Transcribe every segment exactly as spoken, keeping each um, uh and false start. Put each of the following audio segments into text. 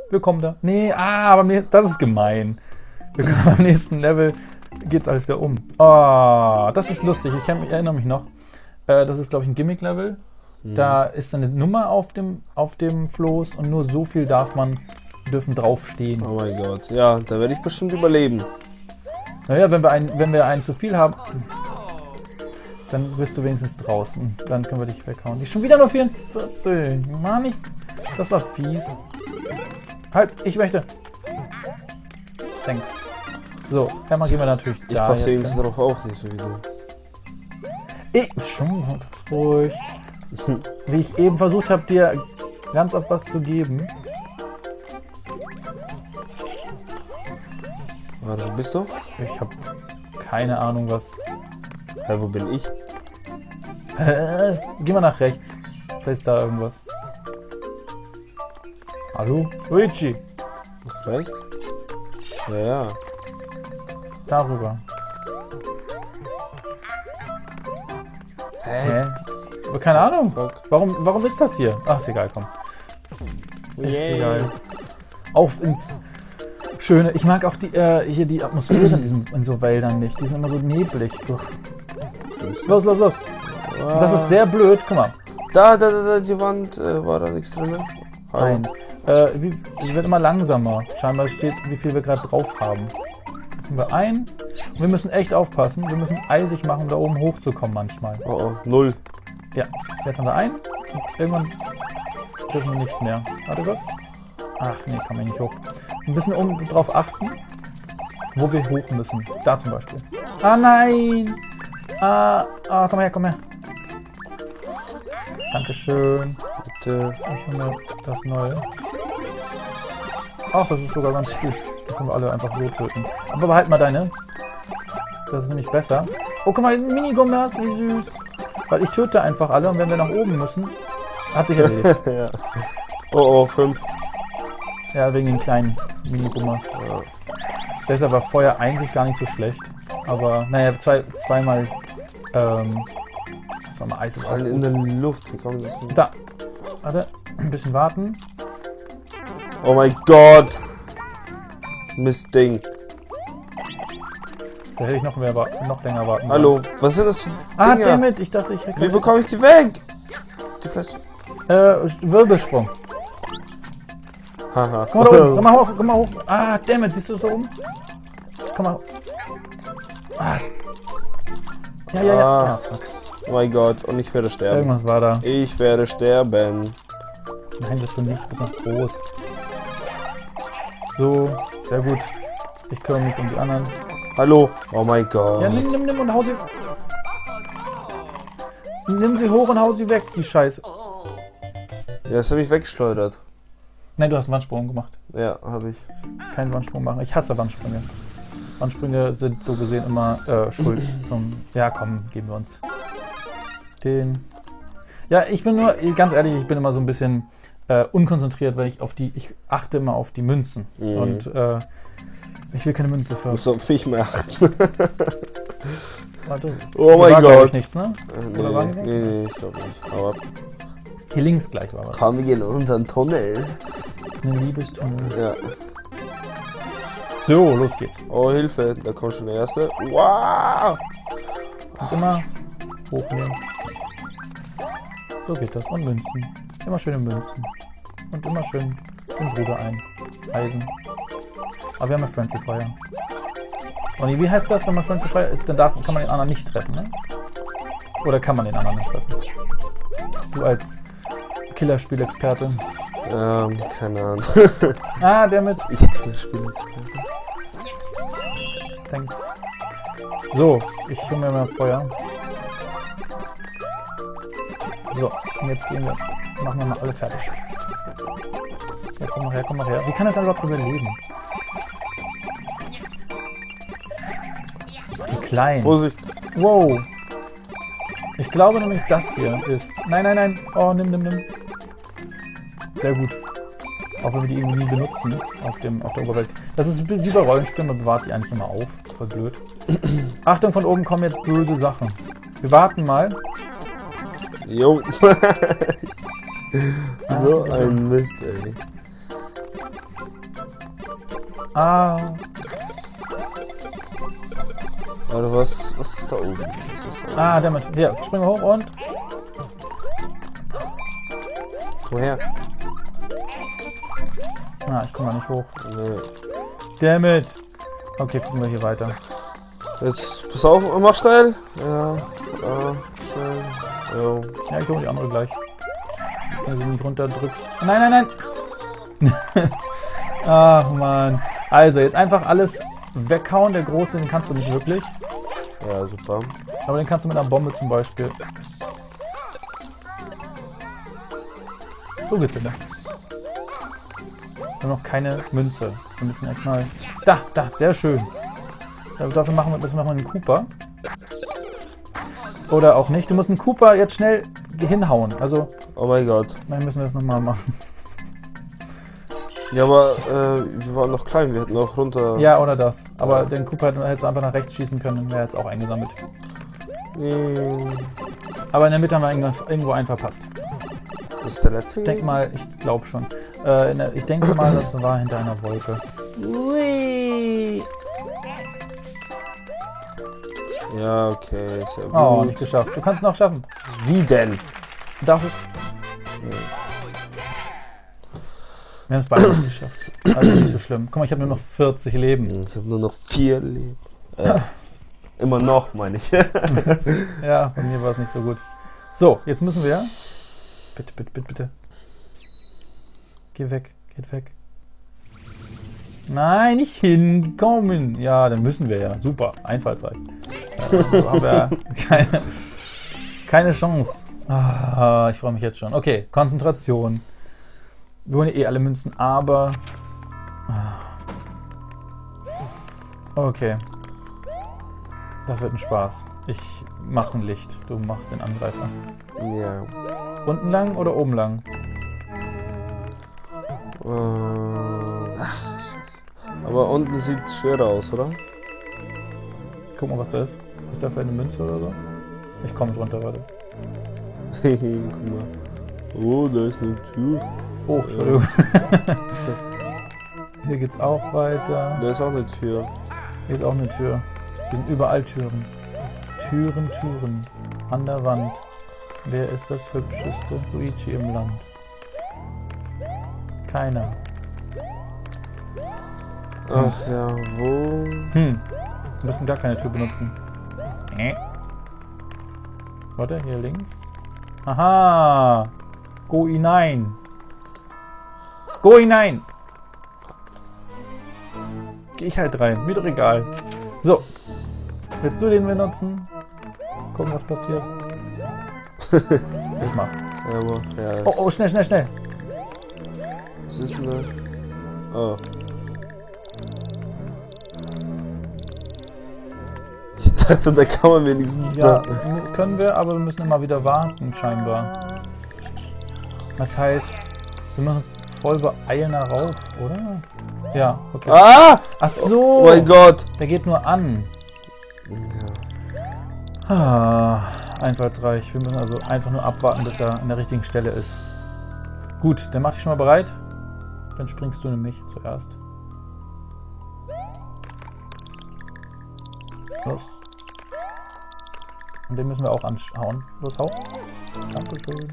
wir kommen da. Nee, ah, aber mir, das ist gemein. Wir kommen beim nächsten Level, geht's alles wieder um. Oh, das ist lustig. Ich, kann, ich erinnere mich noch. Äh, das ist, glaube ich, ein Gimmick-Level. Mhm. Da ist eine Nummer auf dem, auf dem Floß und nur so viel darf man, dürfen draufstehen. Oh mein Gott. Ja, da werde ich bestimmt überleben. Naja, wenn wir, ein, wenn wir einen zu viel haben, dann bist du wenigstens draußen. Dann können wir dich weghauen. Die ist schon wieder nur vierundvierzig. Mann, ich, das war fies. Halt, ich möchte. Thanks. So, Hammer gehen wir natürlich ich da. Ich passe jetzt jetzt darauf auch nicht so wie du. Ich, schon ruhig. Wie ich eben versucht habe, dir ganz oft was zu geben. Warte, wo bist du? Ich habe keine Ahnung, was... Hä, wo bin ich? Hä? Geh mal nach rechts. Vielleicht ist da irgendwas. Hallo? Luigi! Nach rechts? Ja, ja. Darüber. Hä? Hä? Keine Ahnung. Fuck. Warum, warum ist das hier? Ach, ist egal, komm. Ist Yay. egal. Auf ins Schöne. Ich mag auch die, äh, hier die Atmosphäre in, diesen, in so Wäldern nicht. Die sind immer so neblig. Uch. Los, los, los. Ah. Das ist sehr blöd. Guck mal. Da, da, da, da, die Wand, äh, war da nichts drin? Nein. Äh, wie, die wird immer langsamer. Scheinbar steht, wie viel wir gerade drauf haben. Jetzt haben wir ein. Und wir müssen echt aufpassen. Wir müssen eisig machen, um da oben hochzukommen manchmal. Oh, oh, null. Ja, jetzt haben wir einen. Und irgendwann dürfen wir nicht mehr. Warte kurz. Ach nee, kommen wir nicht hoch. Ein bisschen um drauf achten, wo wir hoch müssen. Da zum Beispiel. Ah nein! Ah, ah komm her, komm her. Dankeschön. Bitte. Ich finde das Neue. Ach, das ist sogar ganz gut. Die können wir alle einfach so töten. Aber behalt mal deine. Das ist nämlich besser. Oh, guck mal, Minigummas, wie süß. Weil ich töte einfach alle und wenn wir nach oben müssen, hat sich erledigt. Ja. Oh, oh, fünf. Ja, wegen den kleinen Minigummas. Ja. Deshalb war Feuer eigentlich gar nicht so schlecht. Aber, naja, zwei, zweimal, ähm, zweimal Eis ist auch Alle in gut. der Luft. Wie kann man das denn? Da. Warte, ein bisschen warten. Oh mein Gott. Mist Ding. Da hätte ich noch, mehr, wa- noch länger warten Hallo, sollen. was sind das für Ah, Dinger? dammit, ich dachte, ich hätte... Wie bekomme ich die weg? Die Fest. Äh, Wirbelsprung. Haha. Komm mal da oben, komm mal hoch, komm mal hoch. Ah, dammit, siehst du so oben? Komm mal. Ah. Ja, ja, ja. Ah. Ja, fuck. Oh mein Gott, und ich werde sterben. Irgendwas war da. Ich werde sterben. Nein, bist du nicht, du bist noch groß. So, sehr gut. Ich kümmere mich um die anderen. Hallo. Oh mein Gott. Ja, nimm, nimm, nimm und hau sie... Nimm sie hoch und hau sie weg, die Scheiße. Ja, das hat mich weggeschleudert. Nein, du hast einen Wandsprung gemacht. Ja, habe ich. Keinen Wandsprung machen. Ich hasse Wandsprünge. Wandsprünge sind so gesehen immer äh, schuld zum... Ja, komm, geben wir uns. Den... Ja, ich bin nur, ganz ehrlich, ich bin immer so ein bisschen äh, unkonzentriert, weil ich auf die... Ich achte immer auf die Münzen. Mhm. Und äh, ich will keine Münze für... Muss auf mich mehr achten. Warte. Oh Hier mein war, glaub Gott. ich, nichts, ne? Nee, Oder war nee, hier was? nee, nee, ich glaube nicht. Aber Hier links gleich war was. komm, wir gehen in unseren Tunnel. Eine Liebestunnel. Ja. So, los geht's. Oh, Hilfe, da kommt schon der erste. Wow! Und immer hochnehmen. So geht das. Und Münzen. Immer schöne Münzen. Und immer schön ins Ruder ein. Eisen. Aber wir haben ja Friendly Fire. Und wie heißt das, wenn man Friendly Fire... Dann darf, kann man den anderen nicht treffen, ne? Oder kann man den anderen nicht treffen? Du als Killerspielexperte. Ähm, keine Ahnung. Ah, der mit... Ich bin Spielexperte. Thanks. So, ich hole mir mal Feuer. So, und jetzt gehen wir... Machen wir mal alle fertig. Ja, komm mal her, komm mal her. Wie kann das überhaupt überleben? Die Kleinen. Vorsicht. Wow. Ich glaube nämlich, das hier ist... Nein, nein, nein. Oh, nimm, nimm, nimm. Sehr gut. Auch wenn wir die irgendwie nie benutzen auf, dem, auf der Oberwelt. Das ist wie bei Rollenspielen, man bewahrt die eigentlich immer auf. Voll blöd. Achtung, von oben kommen jetzt böse Sachen. Wir warten mal. Jo. Ah, So ein Mist, ey. Ah. Warte, was, was ist da oben? Was ist da oben? Ah, damit. Hier, springen wir hoch und. Komm her. Ah, ich komme mal nicht hoch. Nee. Dammit. Okay, gucken wir hier weiter. Jetzt, pass auf, mach schnell. Ja, ja, schnell. Jo. Ja, ich hole die andere gleich. Wenn sie nicht runterdrückt. Nein, nein, nein! Ach, Mann. Also, jetzt einfach alles weghauen. Der Große, den kannst du nicht wirklich. Ja, super. Aber den kannst du mit einer Bombe zum Beispiel. So geht's wieder. Wir haben noch keine Münze. Wir müssen erstmal. Da, da, sehr schön. Also dafür machen wir, das machen wir einen Cooper. Oder auch nicht. Du musst einen Cooper jetzt schnell hinhauen. Also. Oh mein Gott. Dann müssen wir das nochmal machen. Ja, aber äh, wir waren noch klein, wir hätten auch runter. Ja, oder das. Aber den Cooper hättest du einfach nach rechts schießen können, dann wäre jetzt auch eingesammelt. Nee. Aber in der Mitte haben wir irgendwo, irgendwo einen verpasst. Das ist der letzte? Ich denke mal, ich glaube schon. Äh, der, ich denke mal, das war hinter einer Wolke. Ui. Ja, okay, ist ja gut. Oh, nicht geschafft. Du kannst es noch schaffen. Wie denn? Da hoch. Wir haben es beide nicht geschafft. Also nicht so schlimm. Guck mal, ich habe nur noch vierzig Leben. Ich habe nur noch vier Leben. Äh, immer noch, meine ich. Ja, bei mir war es nicht so gut. So, jetzt müssen wir... Bitte, bitte, bitte, bitte. Geh weg, geht weg. Nein, nicht hinkommen. Ja, dann müssen wir ja. Super, einfallsreich. Äh, aber keine, keine Chance. Ah, ich freue mich jetzt schon. Okay, Konzentration. Wir holen eh alle Münzen, aber... Okay. Das wird ein Spaß. Ich mache ein Licht. Du machst den Angreifer. Ja. Unten lang oder oben lang? Äh, ach, Scheiße. Aber unten sieht es schwerer aus, oder? Guck mal, was da ist. Ist da vielleicht eine Münze oder so? Ich komme drunter, warte. Guck mal. Oh, da ist eine Tür. Oh, Entschuldigung. Hier geht's auch weiter. Da ist auch eine Tür. Hier ist auch eine Tür. Hier sind überall Türen. Türen, Türen. An der Wand. Wer ist das hübscheste Luigi im Land? Keiner. Ach ja, wo? Hm. Wir müssen gar keine Tür benutzen. Äh. Warte, hier links. Aha. Go hinein. Go hinein. Geh ich halt rein. Mir doch egal. So. Willst du den benutzen? Gucken, was passiert. Ich mach. Ja, mach, ja. Oh, oh, schnell, schnell, schnell. Was ist denn da? Oh. Ich dachte, da kann man wenigstens Ja, noch. können wir, aber wir müssen immer wieder warten, scheinbar. Das heißt, wir müssen uns voll beeilen darauf, oder? Ja, okay. Ah! Ach so! Oh mein Gott! Der geht nur an. Ja. Ah, einfallsreich. Wir müssen also einfach nur abwarten, bis er an der richtigen Stelle ist. Gut, dann mach dich schon mal bereit. Dann springst du nämlich zuerst. Los. Und den müssen wir auch anschauen. Los, hau. Dankeschön.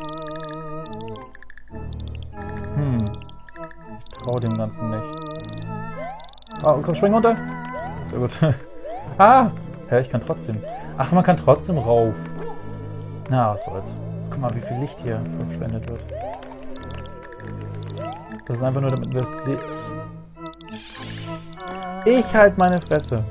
Hm. Ich traue dem Ganzen nicht. Oh, komm, spring runter. Sehr gut. Ah! Hä, ich kann trotzdem. Ach, man kann trotzdem rauf. Na, was soll's. Guck mal, wie viel Licht hier verschwendet wird. Das ist einfach nur, damit wir es sehen. Ich halt meine Fresse.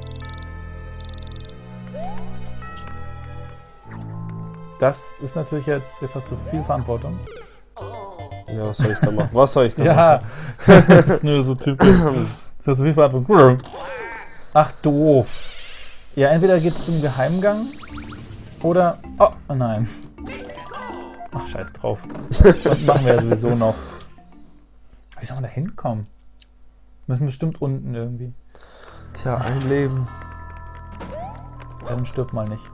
Das ist natürlich jetzt... Jetzt hast du viel Verantwortung. Ja, was soll ich da machen? Was soll ich da Ja, machen? das ist nur so typisch. Jetzt hast du viel Verantwortung. Ach, doof. Ja, entweder geht es zum Geheimgang oder... Oh, nein. Ach, scheiß drauf. Das machen wir ja sowieso noch. Wie soll man da hinkommen? Wir müssen bestimmt unten irgendwie. Tja, ein Leben. Ja, dann stirbt mal nicht.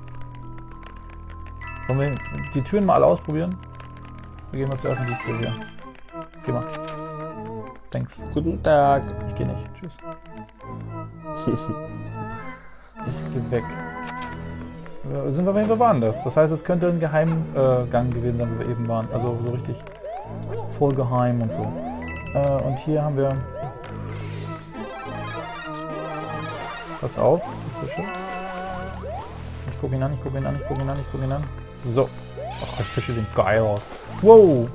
Wollen wir die Türen mal alle ausprobieren? Wir gehen mal zuerst in die Tür hier. Geh mal. Thanks. Guten Tag. Ich gehe nicht. Tschüss. Ich gehe weg. Äh, sind wir, wenn wir waren das? Das heißt, es könnte ein Geheimgang äh, gewesen sein, wo wir eben waren. Also so richtig voll geheim und so. Äh, und hier haben wir... Pass auf, die Fische. Ich gucke ihn an, ich gucke ihn an, ich gucke ihn an, ich gucke ihn an. So. Ach, die Fische sehen geil aus. Wow.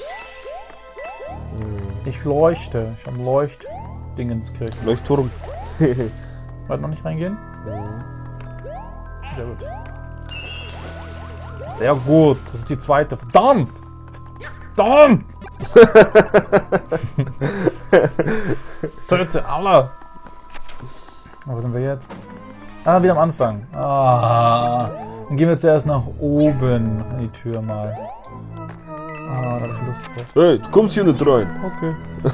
Ich leuchte. Ich habe Leuchtdingens gekriegt. Leuchtturm. Wollt noch nicht reingehen? Sehr gut. Sehr gut. Das ist die zweite. Verdammt! Verdammt! Töte alle! Wo sind wir jetzt? Ah, wieder am Anfang. Ah. Dann gehen wir zuerst nach oben an die Tür mal. Ah, da habe ich Lust drauf. Hey, du kommst hier nicht rein. Okay.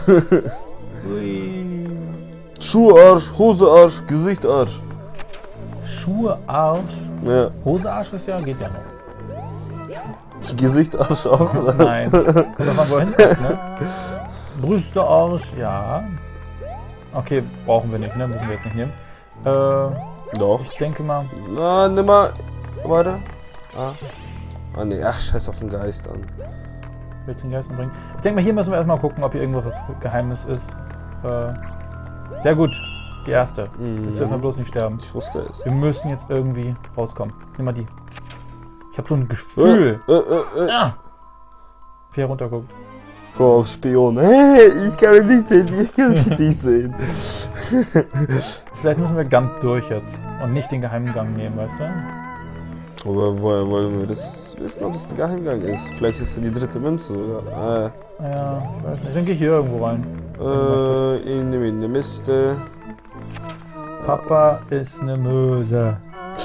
Ui. Schuhe Arsch, Hose Arsch, Gesicht Arsch. Schuhe Arsch. Ja. Hose Arsch ist ja, geht ja noch. Gesicht Arsch auch. Oder? Nein. Kommt doch mal wohin, ne? Brüste Arsch, ja. Okay, brauchen wir nicht, ne? Müssen wir jetzt nicht nehmen. Äh, Doch. ich denke mal. Na, nimm mal. Warte. Ah. Ah, ne. Ach, scheiß auf den Geist an. Willst du den Geist umbringen? Ich denke mal, hier müssen wir erstmal gucken, ob hier irgendwas was Geheimnis ist. Äh, sehr gut. Die erste. Mhm. Jetzt dürfen wir bloß nicht sterben. Ich wusste es. Wir müssen jetzt irgendwie rauskommen. Nimm mal die. Ich habe so ein Gefühl. Äh, äh, äh. Ah! Wie er runterguckt. Oh, Spion. Hey, ich kann mich nicht sehen. Ich kann mich nicht sehen. Vielleicht müssen wir ganz durch jetzt. Und nicht den Geheimgang nehmen, weißt du? Aber woher wollen wir das wissen, ob das der Geheimgang ist? Vielleicht ist es die dritte Münze. Oder? Ah, ja, ich weiß nicht. Dann gehe ich hier irgendwo rein. Äh, in die in die Miste. Papa ist eine Möse.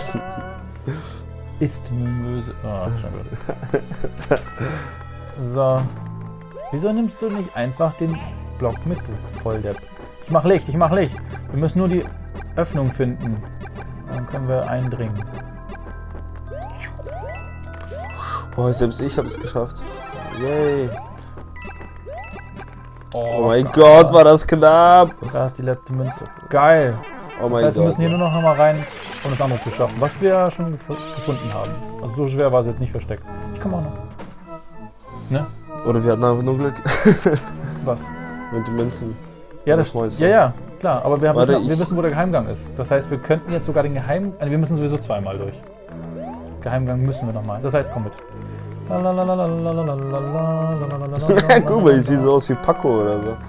Ist eine Möse. Ah, schon gut. So. Wieso nimmst du nicht einfach den Block mit, du Volldepp? Ich mach Licht, ich mach Licht. Wir müssen nur die Öffnung finden. Dann können wir eindringen. Oh, selbst ich habe es geschafft. Yay. Oh, Oh mein Gott, Gott, war das knapp. Da ist die letzte Münze. Geil. Oh mein Das heißt, wir Gott. müssen hier nur noch einmal rein, um das andere zu schaffen. Was wir schon gef gefunden haben. Also so schwer war es jetzt nicht versteckt. Ich komme auch noch. Ne? Oder wir hatten einfach nur Glück. Was? Mit den Münzen. Ja, das meinst ja, du? ja, klar. Aber wir, haben Warte, wissen, wir ich- wissen, wo der Geheimgang ist. Das heißt, wir könnten jetzt sogar den Geheim... Also wir müssen sowieso zweimal durch. Geheimgang müssen wir nochmal. Das heißt, komm mit. Guck mal, ich sehe so aus wie Paco oder so.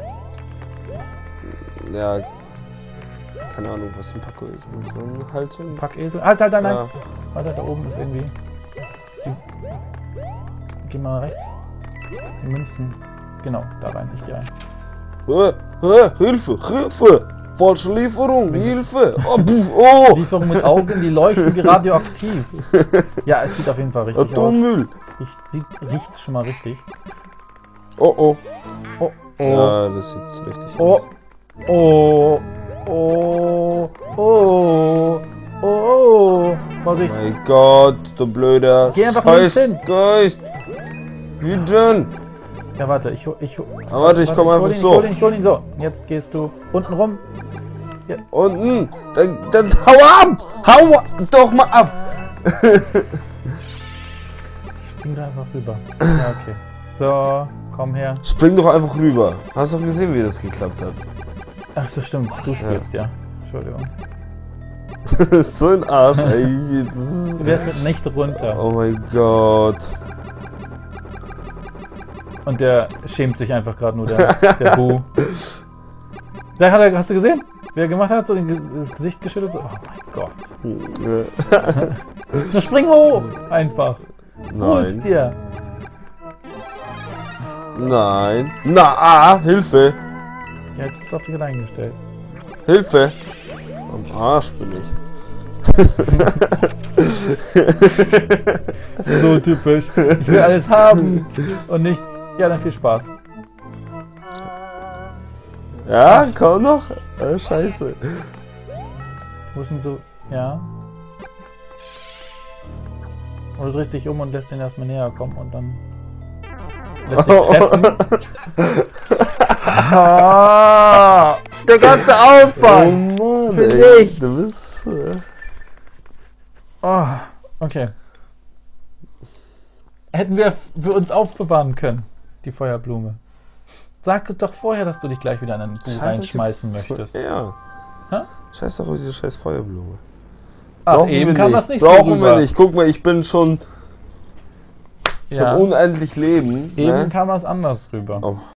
Ja. Keine Ahnung, was ein Paco ist. So ein halt so ein Packesel. Halt, halt, halt, nein. Ja. Warte, da oben ist irgendwie... Die, geh mal rechts. Die Münzen. Genau, da rein. Ich geh rein. Äh, äh, Hilfe, Hilfe! Falsche Lieferung, Hilfe! Oh, puff, oh! Lieferung mit Augen, die leuchten wie radioaktiv. Ja, es sieht auf jeden Fall richtig aus. Atommüll! Es riecht, sieht, riecht schon mal richtig. Oh oh. Oh, oh, Ja, das sieht richtig oh, aus. oh, oh, oh, oh, oh. Vorsicht. Mein Gott, du blöder. Geh einfach Scheiß links hin. Geist! Wie denn? Ja, warte, ich, hol- ich, hol- Ah, warte, ich komm hol einfach ihn, so. Ich hol ihn, ich hol ihn so. Jetzt gehst du unten rum. Unten! Dann, dann hau ab! Hau doch mal ab! Spring da einfach rüber. Ja, okay. So, komm her. Spring doch einfach rüber. Hast doch gesehen, wie das geklappt hat. Ach so, stimmt. Du spielst, ja. Entschuldigung. So ein Arsch, ey. Das ist- Du wärst mit nicht runter. Oh mein Gott. Und der schämt sich einfach gerade nur, der, der Bu. Da hat er, hast du gesehen? Wie er gemacht hat, so den, Ges- das Gesicht geschüttelt. So. Oh mein Gott. Na, spring hoch! Einfach. Hol's Nein. dir. Nein. Na, ah, Hilfe. Ja, jetzt bist du auf dich allein gestellt. Hilfe. Am Arsch bin ich. So typisch. Ich will alles haben und nichts. Ja, dann viel Spaß. Ja, komm noch. Ah, scheiße. Wo ist denn so. Ja. Oder du drehst dich um und lässt den erstmal näher kommen und dann. Lässt dich treffen. Ah, der ganze Aufwand. Oh Mann, Für ey, nichts. Du bist... Äh, Oh, okay. Hätten wir für uns aufbewahren können, die Feuerblume. Sag doch vorher, dass du dich gleich wieder in ein Buch Scheiß reinschmeißen auf die- möchtest. Ja. Hä? Scheiß doch auf diese scheiß Feuerblume. Ach, Brauchen eben wir kam nicht. das nicht so Brauchen rüber. wir nicht. Guck mal, ich bin schon... Ich Ja, hab unendlich Leben. eben Ne? kam das anders rüber. Oh.